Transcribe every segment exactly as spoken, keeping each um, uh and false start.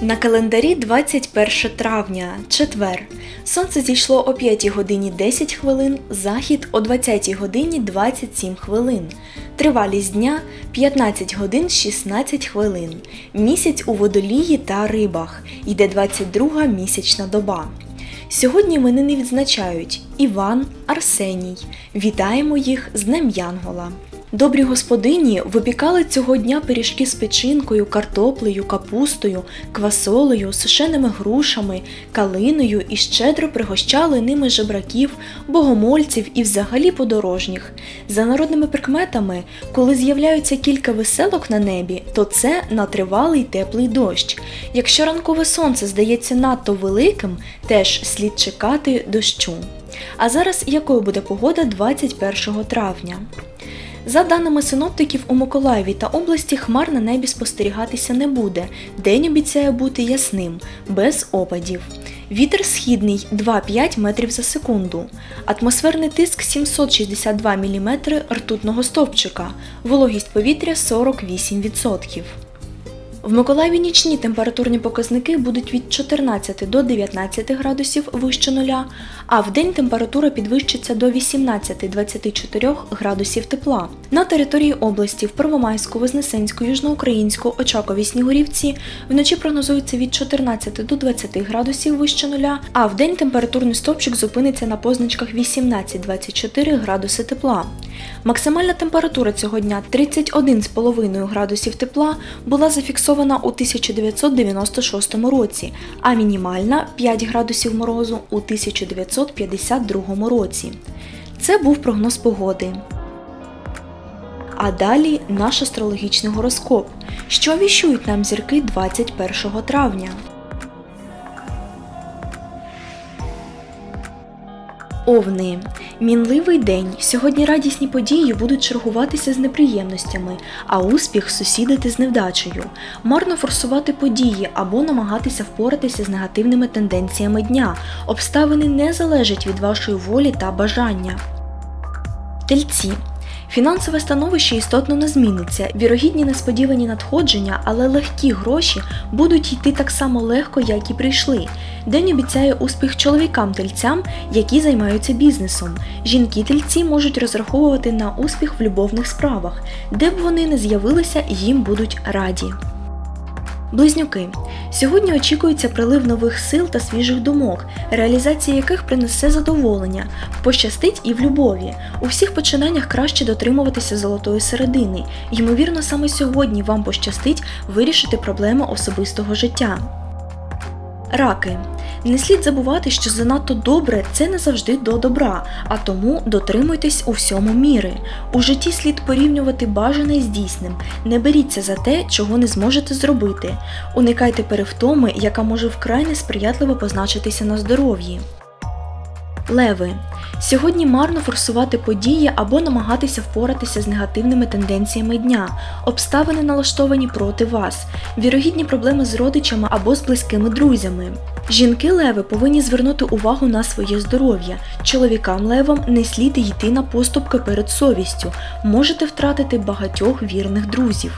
На календарі двадцять перше травня, четвер. Сонце зійшло о п'ятій годині десять хвилин, захід о двадцятій годині двадцять сім хвилин. Тривалість дня – п'ятнадцять годин шістнадцять хвилин. Місяць у водолії та рибах. Йде двадцять друга місячна доба. Сьогодні іменини відзначають Іван, Арсеній. Вітаємо їх з Днем Янгола. Добрі господині випікали цього дня пиріжки з печінкою, картоплею, капустою, квасолею, сушеними грушами, калиною і щедро пригощали ними жебраків, богомольців і взагалі подорожніх. За народними прикметами, коли з'являються кілька веселок на небі, то це на тривалий теплий дощ. Якщо ранкове сонце здається надто великим, теж слід чекати дощу. А зараз якою буде погода двадцять першого травня? За даними синоптиків, у Миколаєві та області хмар на небі спостерігатися не буде. День обіцяє бути ясним, без опадів. Вітер східний два-п'ять метрів за секунду. Атмосферний тиск сімсот шістдесят два міліметри ртутного стовпчика. Вологість повітря сорок вісім відсотків. В Миколаєві нічні температурні показники будуть від чотирнадцяти до дев'ятнадцяти градусів вище нуля, а вдень температура підвищиться до вісімнадцяти-двадцяти чотирьох градусів тепла. На території області в Первомайську, Вознесенську, Южноукраїнську, Очакові, Снігурівці вночі прогнозується від чотирнадцяти до двадцяти градусів вище нуля, а вдень температурний стовпчик зупиниться на позначках вісімнадцять-двадцять чотири градуси тепла. Максимальна температура цього дня тридцять один цілих п'ять десятих градусів тепла була зафіксована у тисяча дев'ятсот дев'яносто шостому році, а мінімальна п'ять градусів морозу у тисяча дев'ятсот п'ятдесят другому році. Це був прогноз погоди. А далі наш астрологічний гороскоп. Що віщують нам зірки двадцять першого травня? Овни. Мінливий день. Сьогодні радісні події будуть чергуватися з неприємностями, а успіх сусідити з невдачею. Марно форсувати події або намагатися впоратися з негативними тенденціями дня. Обставини не залежать від вашої волі та бажання. Тельці. Фінансове становище істотно не зміниться, вірогідні несподівані надходження, але легкі гроші будуть йти так само легко, як і прийшли. День обіцяє успіх чоловікам-тельцям, які займаються бізнесом. Жінки-тельці можуть розраховувати на успіх в любовних справах. Де б вони не з'явилися, їм будуть раді. Близнюки. Сьогодні очікується прилив нових сил та свіжих думок, реалізація яких принесе задоволення. Пощастить і в любові. У всіх починаннях краще дотримуватися золотої середини. Ймовірно, саме сьогодні вам пощастить вирішити проблеми особистого життя. Раки. Не слід забувати, що занадто добре – це не завжди до добра, а тому дотримуйтесь у всьому міри. У житті слід порівнювати бажане з дійсним. Не беріться за те, чого не зможете зробити. Уникайте перевтоми, яка може вкрай несприятливо позначитися на здоров'ї. Леви. Сьогодні марно форсувати події або намагатися впоратися з негативними тенденціями дня. Обставини налаштовані проти вас. Вірогідні проблеми з родичами або з близькими друзями. Жінки-леви повинні звернути увагу на своє здоров'я. Чоловікам-левам не слід йти на поступки перед совістю. Можете втратити багатьох вірних друзів.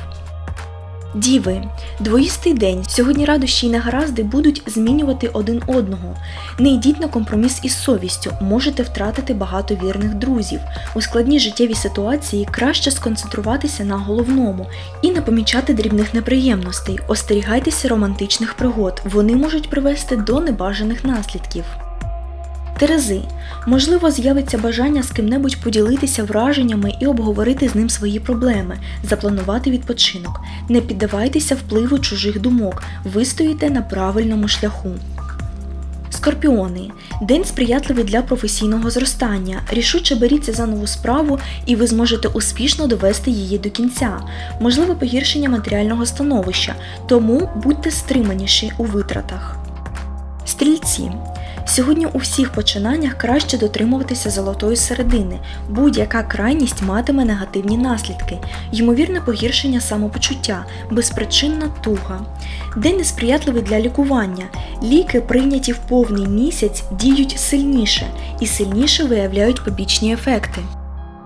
Діви. Двоїстий день. Сьогодні радощі й негаразди будуть змінювати один одного. Не йдіть на компроміс із совістю, можете втратити багато вірних друзів. У складній життєвій ситуації краще сконцентруватися на головному і не помічати дрібних неприємностей. Остерігайтеся романтичних пригод, вони можуть привести до небажаних наслідків. Терези. Можливо, з'явиться бажання з ким-небудь поділитися враженнями і обговорити з ним свої проблеми, запланувати відпочинок. Не піддавайтеся впливу чужих думок, ви стоїте на правильному шляху. Скорпіони. День сприятливий для професійного зростання. Рішуче беріться за нову справу і ви зможете успішно довести її до кінця. Можливе погіршення матеріального становища, тому будьте стриманіші у витратах. Стрільці. Сьогодні у всіх починаннях краще дотримуватися золотої середини. Будь-яка крайність матиме негативні наслідки. Ймовірне погіршення самопочуття, безпричинна туга. День несприятливий для лікування. Ліки, прийняті в повний місяць, діють сильніше і сильніше виявляють побічні ефекти.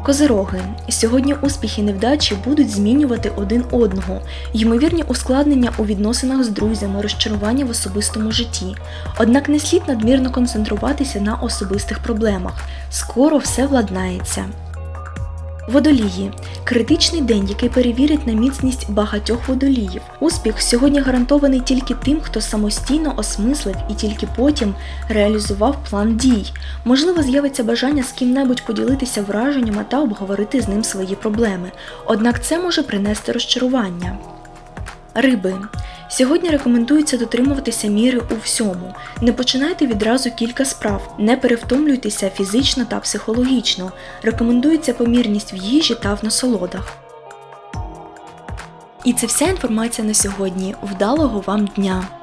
Козироги. Сьогодні успіхи і невдачі будуть змінювати один одного, ймовірні ускладнення у відносинах з друзями, розчарування в особистому житті. Однак не слід надмірно концентруватися на особистих проблемах. Скоро все владнається. Водолії. Критичний день, який перевірить на міцність багатьох водоліїв. Успіх сьогодні гарантований тільки тим, хто самостійно осмислив і тільки потім реалізував план дій. Можливо, з'явиться бажання з ким-небудь поділитися враженнями та обговорити з ним свої проблеми. Однак це може принести розчарування. Риби. Сьогодні рекомендується дотримуватися міри у всьому. Не починайте відразу кілька справ, не перевтомлюйтеся фізично та психологічно. Рекомендується помірність в їжі та в насолодах. І це вся інформація на сьогодні. Вдалого вам дня!